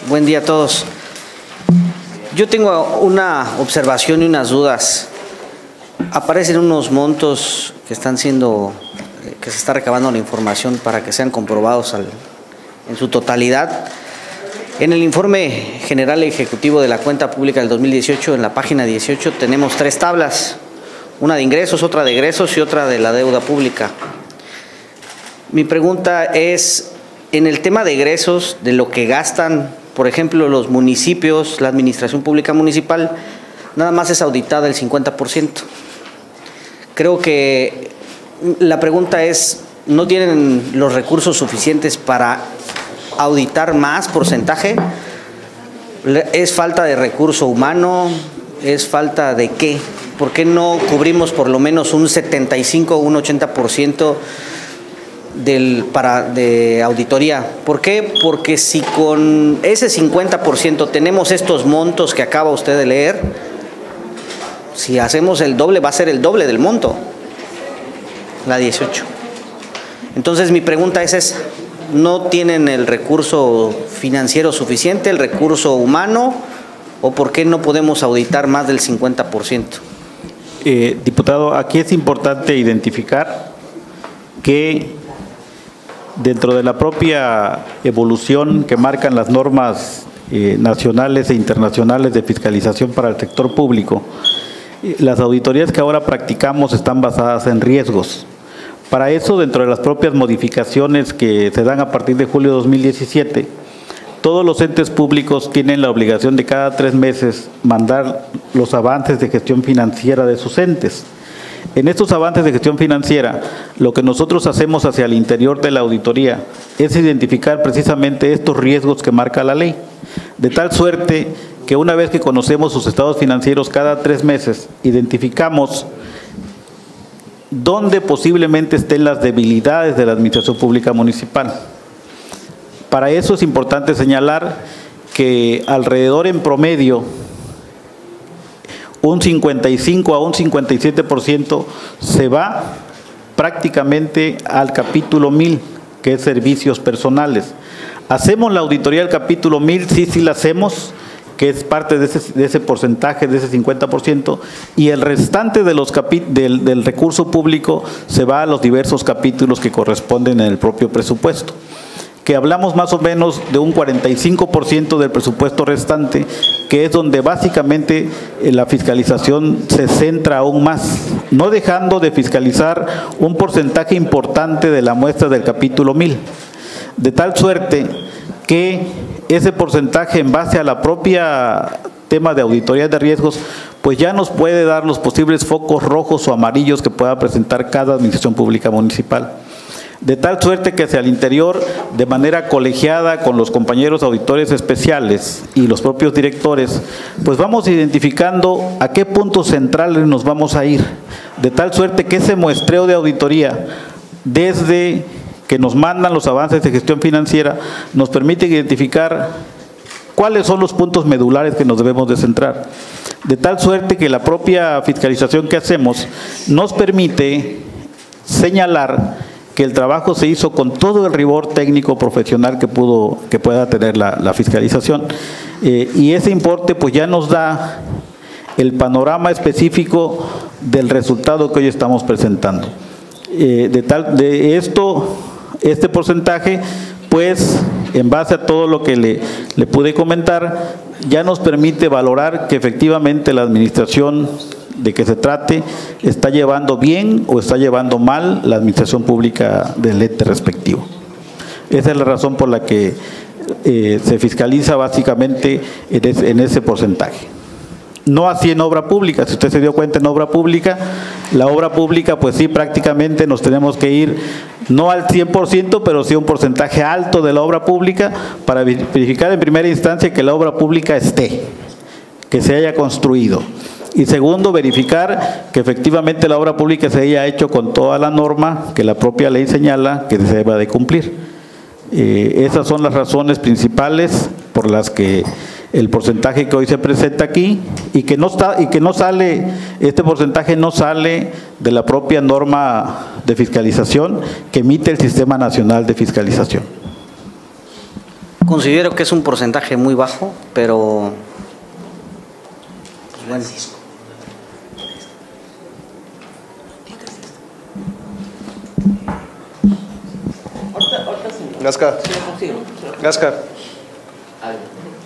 Buen día a todos. Yo tengo una observación y unas dudas. Aparecen unos montos que están siendo, que se está recabando la información para que sean comprobados en su totalidad. En el informe general ejecutivo de la cuenta pública del 2018, en la página 18, tenemos 3 tablas. Una de ingresos, otra de egresos y otra de la deuda pública. Mi pregunta es, en el tema de egresos, de lo que gastan, por ejemplo, los municipios, la administración pública municipal, nada más es auditada el 50%. Creo que la pregunta es, ¿no tienen los recursos suficientes para auditar más porcentaje? ¿Es falta de recurso humano? ¿Es falta de qué? ¿Por qué no cubrimos por lo menos un 75 o un 80% de auditoría? ¿Por qué? Porque si con ese 50% tenemos estos montos que acaba usted de leer, si hacemos el doble, va a ser el doble del monto, la 18. Entonces mi pregunta es esa, ¿no tienen el recurso financiero suficiente, el recurso humano, o por qué no podemos auditar más del 50%? Diputado, aquí es importante identificar que dentro de la propia evolución que marcan las normas nacionales e internacionales de fiscalización para el sector público, las auditorías que ahora practicamos están basadas en riesgos. Para eso, dentro de las propias modificaciones que se dan a partir de julio de 2017, todos los entes públicos tienen la obligación de cada 3 meses mandar los avances de gestión financiera de sus entes. En estos avances de gestión financiera, lo que nosotros hacemos hacia el interior de la auditoría es identificar precisamente estos riesgos que marca la ley, de tal suerte que una vez que conocemos sus estados financieros cada 3 meses, identificamos dónde posiblemente estén las debilidades de la administración pública municipal. Para eso es importante señalar que alrededor en promedio un 55 a un 57% se va prácticamente al capítulo 1000, que es servicios personales. ¿Hacemos la auditoría del capítulo 1000? Sí la hacemos, que es parte de ese porcentaje, de ese 50%, y el restante de del recurso público se va a los diversos capítulos que corresponden en el propio presupuesto, que hablamos más o menos de un 45% del presupuesto restante, que es donde básicamente la fiscalización se centra aún más, no dejando de fiscalizar un porcentaje importante de la muestra del capítulo 1000, de tal suerte que ese porcentaje en base a la propia tema de auditoría de riesgos, pues ya nos puede dar los posibles focos rojos o amarillos que pueda presentar cada administración pública municipal. De tal suerte que hacia el interior, de manera colegiada con los compañeros auditores especiales y los propios directores, pues vamos identificando a qué puntos centrales nos vamos a ir, de tal suerte que ese muestreo de auditoría, desde que nos mandan los avances de gestión financiera, nos permite identificar cuáles son los puntos medulares que nos debemos de centrar, de tal suerte que la propia fiscalización que hacemos nos permite señalar que el trabajo se hizo con todo el rigor técnico profesional que pueda tener la fiscalización, y ese importe pues ya nos da el panorama específico del resultado que hoy estamos presentando. Este porcentaje, pues en base a todo lo que le pude comentar, ya nos permite valorar que efectivamente la administración de que se trate está llevando bien o está llevando mal la administración pública del ente respectivo. Esa es la razón por la que se fiscaliza básicamente en ese porcentaje. No así en obra pública. Si usted se dio cuenta, en obra pública, la obra pública pues sí, prácticamente nos tenemos que ir no al 100%, pero sí un porcentaje alto de la obra pública para verificar en primera instancia que la obra pública esté, que se haya construido. Y segundo, verificar que efectivamente la obra pública se haya hecho con toda la norma que la propia ley señala que se deba de cumplir. Esas son las razones principales por las que el porcentaje que hoy se presenta aquí y que no sale, este porcentaje no sale de la propia norma de fiscalización que emite el Sistema Nacional de Fiscalización. considero que es un porcentaje muy bajo, pero pues bueno. Gasca.